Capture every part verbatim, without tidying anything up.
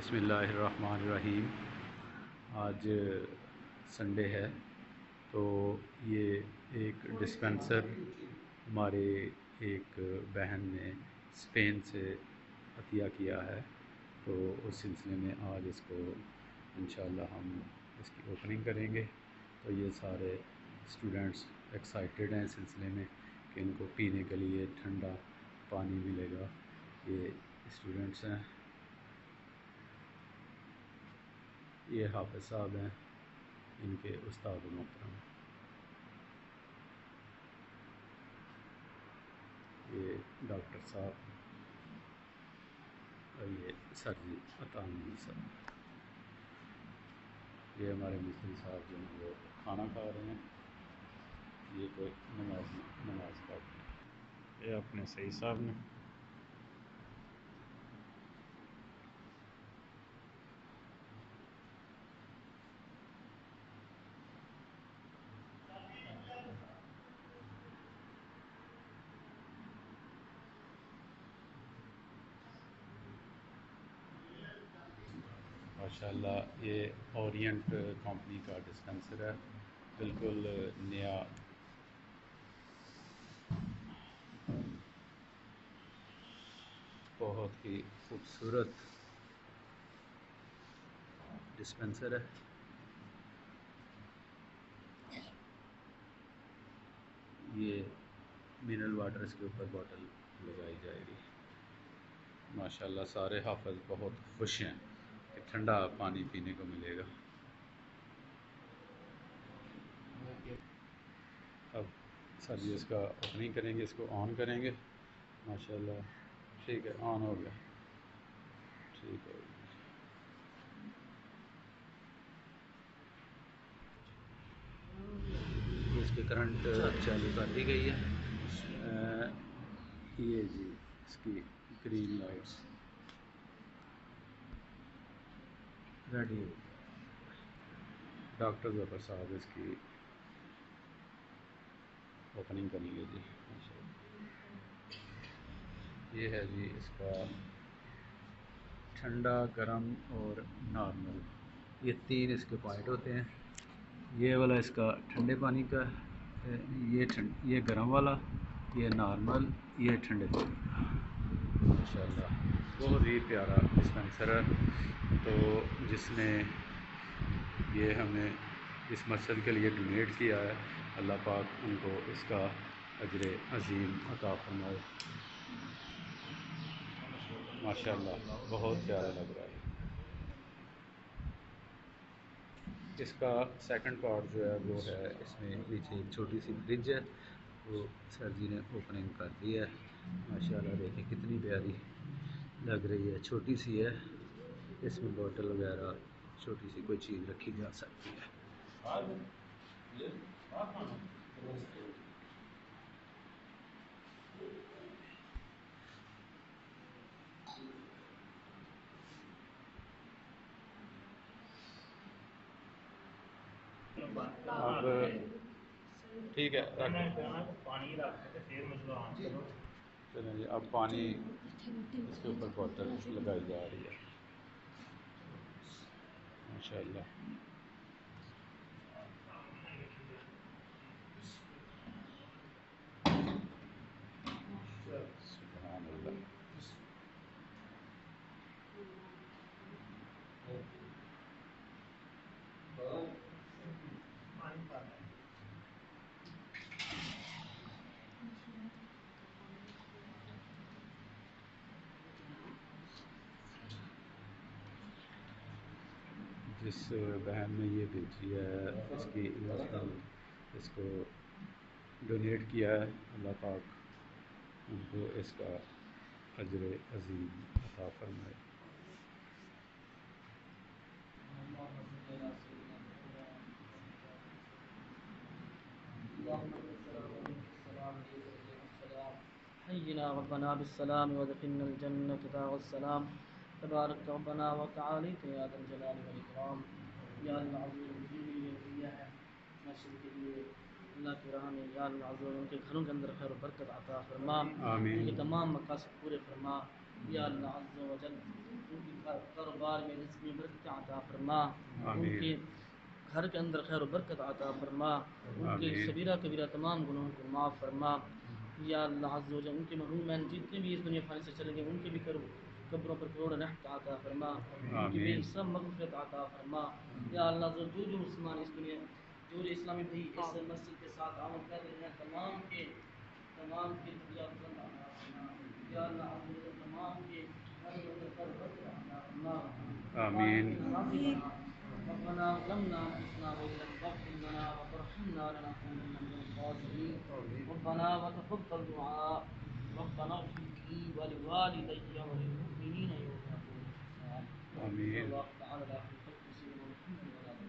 بسم اللہ الرحمن الرحیم۔ آج سنڈے ہے تو یہ ایک ڈسپینسر ہمارے ایک بہن نے اسپین سے عطیہ کیا ہے، تو اس سلسلے میں آج اس کو انشاءاللہ ہم اس کی اوپننگ کریں گے۔ تو یہ سارے اسٹوڈنٹس ایکسائٹیڈ ہیں اس سلسلے میں کہ ان کو پینے کے لیے ٹھنڈا پانی ملے گا۔ یہ اسٹوڈنٹس ہیں، یہ حافظ صاحب ہیں، ان کے استاد محترم، یہ ڈاکٹر صاحب اور یہ سر جی عطامین صاحب، یہ ہمارے مستری صاحب جو ہیں وہ کھانا کھا رہے ہیں، یہ کوئی نماز نماز پڑھ رہے ہیں، یہ اپنے صحیح صاحب نے۔ ماشاءاللہ یہ اورینٹ کمپنی کا ڈسپینسر ہے، بالکل نیا، بہت ہی خوبصورت ڈسپینسر ہے۔ یہ منرل واٹر اس کے اوپر باٹل لگائی جائے گی۔ ماشاءاللہ سارے حافظ بہت خوش ہیں کہ ٹھنڈا پانی پینے کو ملے گا۔ اب سر جی اس کا اوپننگ کریں گے، اس کو آن کریں گے۔ ماشاءاللہ ٹھیک ہے، آن ہو گیا، ٹھیک ہے۔ اس کی کرنٹ چالو کر دی گئی ہے، یہ جی اس کی گرین لائٹس ریڈی ہو۔ ڈاکٹر ظفر صاحب اس کی اوپننگ کریں گے جی۔ یہ ہے جی اس کا ٹھنڈا، گرم اور نارمل، یہ تین اس کے پوائنٹ ہوتے ہیں۔ یہ والا اس کا ٹھنڈے پانی کا، یہ ٹھنڈ یہ گرم والا، یہ نارمل، یہ ٹھنڈے پانی کا۔ ماشاءاللہ بہت ہی پیارا ڈسپینسر ہے۔ تو جس نے یہ ہمیں اس مسجد کے لیے ڈونیٹ کیا ہے، اللہ پاک ان کو اس کا اجر عظیم عطا فرمائے۔ ماشاءاللہ بہت پیارا لگ رہا ہے۔ اس کا سیکنڈ پارٹ جو ہے وہ ہے، اس میں پیچھے ایک چھوٹی سی فریج ہے، وہ سر جی نے اوپننگ کر دی ہے۔ ماشاءاللہ دیکھیں کتنی پیاری لگ رہی ہے، چھوٹی سی ہے، اس میں بوتل وغیرہ چھوٹی سی کوئی چیز رکھی جا سکتی ہے۔ اب ٹھیک ہے، چلیں جی، اب پانی اس کے اوپر بوتل لگائی جا رہی ہے۔ ماشاءاللہ سبحان اللہ۔ جس بہن نے یہ بھیجی ہے، اس کی ایموشنل اس کو ڈونیٹ کیا ہے، اللہ پاک ان کو اس کا اجر عظیم عطا فرمائے۔ حينا ربنا بالسلام وادخلنا الجنة دار السلام تبارك ربنا وتعاليت يا ذا الجلال والإكرام۔ یا اللہ عزوجل جو بھی یہ عطیہ ہے مسجد کے لیے، اللہ کی راہ میں، یا اللہ عزوجل ان کے گھروں کے اندر خیر و برکت عطا فرما، ان کے آمین۔ تمام مقاصد پورے فرما۔ یا اللہ عزوجل ان کی کاروبار میں رزق میں برکت عطا فرما، ان آمین کے گھر کے اندر خیر و برکت عطا فرما، ان کے آمین صغیرہ کبیرہ تمام گناہوں کو معاف فرما۔ یا اللہ عز و جل ان کے مرحومین جتنے بھی اس دنیا فانی سے چلے گئے ان کے بھی قبروں پر کروڑ رحمت عطا فرما، ان کی بے آمین حساب مغفرت عطا فرما۔ یا اللہ عز و جل جو جو مسلمان اس دنیا جو جو اسلامی بھائی اس مسجد کے ساتھ عمل کر رہے ہیں تمام کے تمام کے درجات بلند عطا فرما۔ یا اللہ عز و جل تمام کے گھر کے اندر خیر و برکت عطا فرما، آمین راضی بنا۔ ربنا ظلمنا انفسنا وان لم تغفر لنا وترحمنا لنكونن من الخاسرين ربنا وتقبل دعاء ربنا اغفر لي ولوالدي وللمؤمنين يوم يقوم الحساب آمین صلى الله تعالى على خير خلقه سيدنا محمد وعلى اله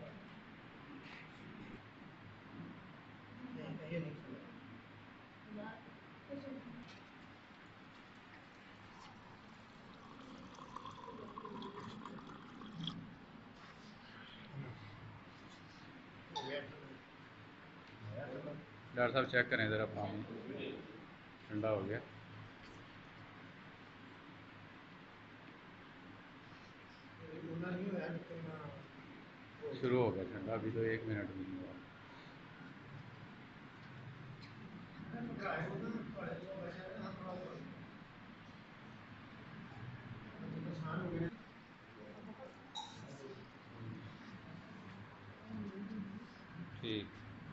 ڈاکٹر صاحب چیک کریں ذرا پانی ٹھنڈا ہو گیا۔ شروع ہو گیا ٹھنڈا، ابھی تو ایک منٹ بھی نہیں ہوا۔ ٹھیک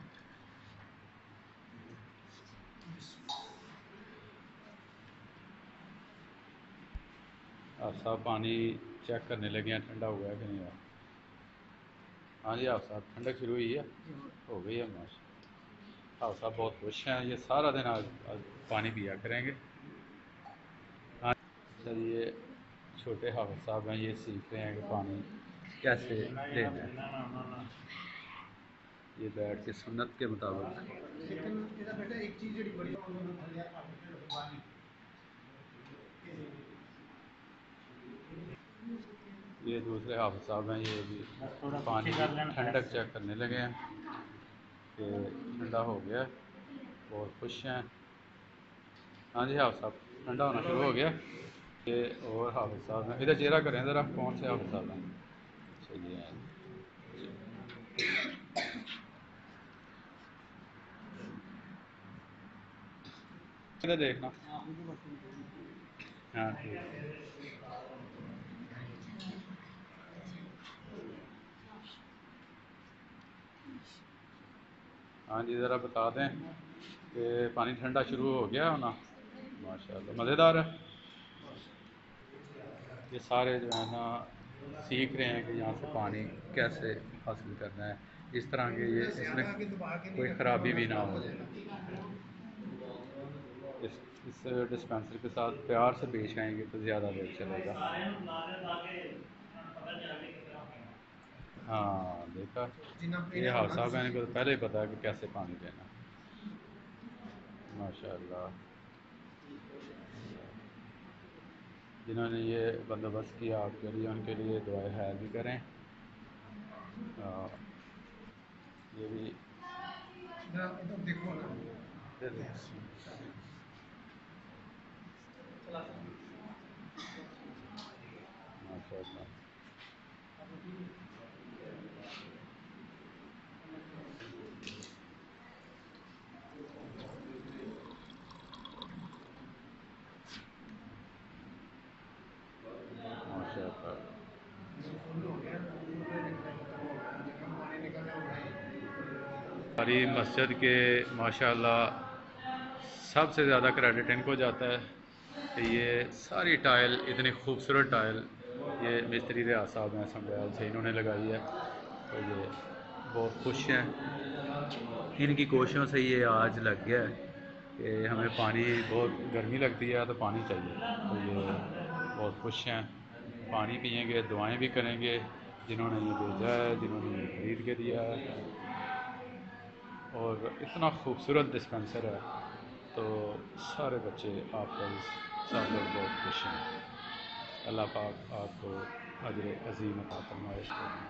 آپ صاحب پانی چیک کرنے لگے ہیں ٹھنڈا ہوا ہے کہ نہیں ہوا؟ ہاں جی آپ صاحب ٹھنڈک شروع ہوئی ہے، ہو گئی ہے ماشاء اللہ۔ آپ صاحب بہت خوش ہیں، یہ سارا دن آج آج پانی پیا کریں گے۔ ہاں سر یہ چھوٹے حافظ صاحب ہیں، یہ سیکھ رہے ہیں کہ پانی کیسے لینا ہے، یہ بیٹھ کے سنت کے مطابق۔ یہ دوسرے حافظ صاحب ہیں، یہ بھی پانی ٹھنڈک چیک کرنے لگے ہیں کہ ٹھنڈا ہو گیا، بہت خوش ہیں۔ ہاں جی حافظ صاحب ٹھنڈا ہونا شروع ہو گیا۔ یہ اور حافظ صاحب ہیں، ادھر چہرہ کریں ذرا، کون سے حافظ صاحب ہیں؟ چلیے ادھر دیکھنا، ہاں ٹھیک۔ ہاں جی ذرا بتا دیں کہ پانی ٹھنڈا شروع ہو گیا ہونا؟ ماشاء اللہ مزیدار ہے۔ یہ سارے جو ہے نا سیکھ رہے ہیں کہ یہاں سے پانی کیسے حاصل کرنا ہے، اس طرح کے یہ اس میں کوئی خرابی بھی نہ ہو جائے۔ اس اس ڈسپینسر کے ساتھ پیار سے پیش آئیں گے تو زیادہ دیر چلے گا۔ ہاں دیکھا، یہ حافظ صاحب نے کو پہلے ہی پتا ہے کہ کیسے پانی دینا۔ ماشاء اللہ جنہوں نے یہ بندوبست کیا آپ کے لیے، ان کے لیے دعائیں خیر بھی کریں۔ یہ بھی ماشاء اللہ ماشاء اللہ۔ ہماری مسجد کے ماشاء اللہ سب سے زیادہ کریڈٹ ان کو جاتا ہے کہ یہ ساری ٹائل اتنی خوبصورت ٹائل یہ مستری ریاض صاحب ہیں سنبھال سے انہوں نے لگائی ہے، تو یہ بہت خوش ہیں، ان کی کوششوں سے یہ آج لگ گیا ہے کہ ہمیں پانی بہت گرمی لگتی ہے تو پانی چاہیے، تو یہ بہت خوش ہیں۔ پانی پئیں گے، دعائیں بھی کریں گے جنہوں نے یہ بھیجا ہے، جنہوں نے یہ خرید کے دیا ہے، اور اتنا خوبصورت ڈسپینسر ہے تو سارے بچے آپ کا سب لوگ بہت خوش ہیں۔ اللہ پاک آپ کو اجر عظیم عطا فرمائے۔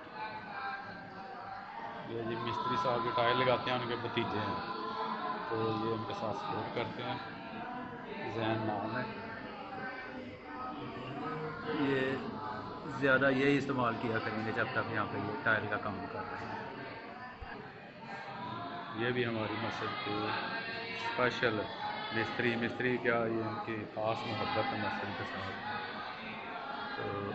یہ جی مستری صاحب جو ٹائل لگاتے ہیں ان کے بھتیجے ہیں، تو یہ ان کے ساتھ سپورٹ کرتے ہیں، زین نام ہے۔ یہ زیادہ یہی استعمال کیا کریں گے جب تک یہاں پہ یہ ٹائل کا کام کر رہے ہیں۔ یہ بھی ہماری مسجد کے اسپیشل مستری مستری کیا یہ ان کی خاص محبت ہے مسجد کے ساتھ، تو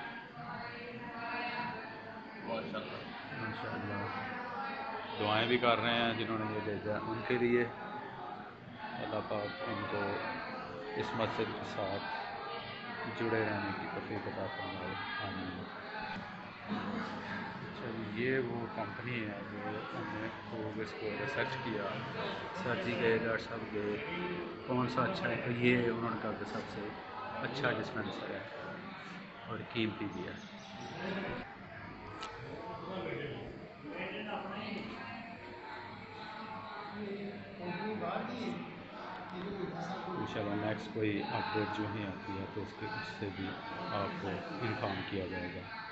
ماشاء اللہ دعائیں بھی کر رہے ہیں جنہوں نے یہ بھیجا ہے ان کے لیے، اللہ پاک ان کو اس مسجد کے ساتھ جڑے رہنے کی توفیق عطا فرمائے، آمین۔ اچھا جی، یہ وہ کمپنی ہے جو ہم نے خوب اس کو ریسرچ کیا، سر جی گئے ڈاکٹر صاحب گئے کون سا اچھا ہے، تو یہ انہوں نے کہا کہ سب سے اچھا ڈسپینسر ہے اور قیمتی بھی ہے۔ انشاءاللہ نیکسٹ کوئی اپڈیٹ جو ہی آتی ہے تو اس کے اس سے بھی آپ کو انفارم کیا جائے گا۔